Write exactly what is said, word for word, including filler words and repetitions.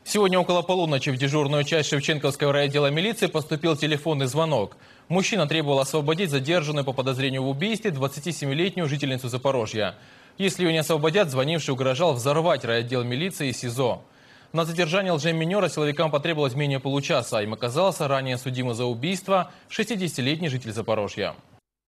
Сегодня около полуночи в дежурную часть Шевченковского райотдела милиции поступил телефонный звонок. Мужчина требовал освободить задержанную по подозрению в убийстве двадцатисемилетнюю жительницу Запорожья. Если ее не освободят, звонивший угрожал взорвать райотдел милиции и СИЗО. На задержание лжеминера силовикам потребовалось менее получаса. Им оказался ранее судимый за убийство шестидесятилетний житель Запорожья.